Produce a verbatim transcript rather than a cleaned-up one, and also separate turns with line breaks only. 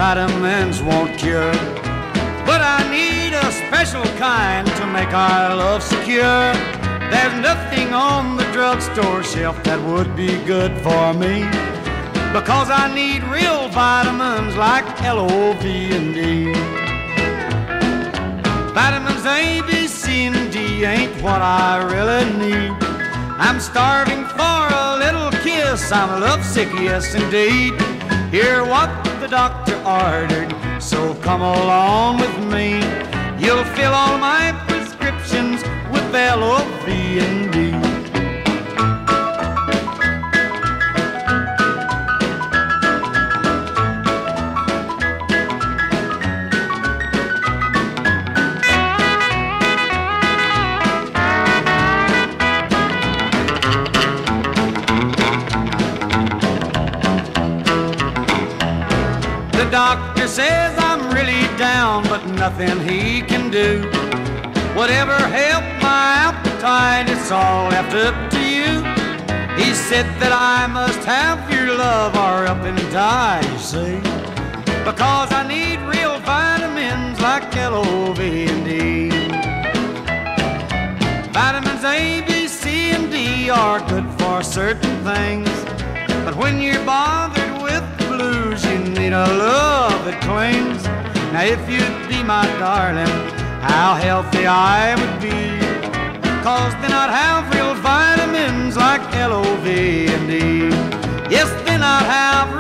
vitamins won't cure, but I need a special kind to make our love secure. There's nothing on the drugstore shelf that would be good for me, because I need real vitamins like L O V and D. Vitamins A, B, C, and D ain't what I really need. I'm starving for a little kiss, I'm lovesick, yes indeed. Hear what the doctor ordered, so come along with me. You'll fill all my prescriptions with L O V and D. The doctor says I'm really down, but nothing he can do. Whatever helped my appetite, it's all left up to you. He said that I must have your love or up and die, you see, because I need real vitamins like L O V and D. Vitamins A, B, C, and D are good for certain things, but when you're bothered with the blues, you need a love that clings. Now if you'd be my darling, how healthy I would be, cause then I'd have real vitamins like L O V and D. Yes, then I'd have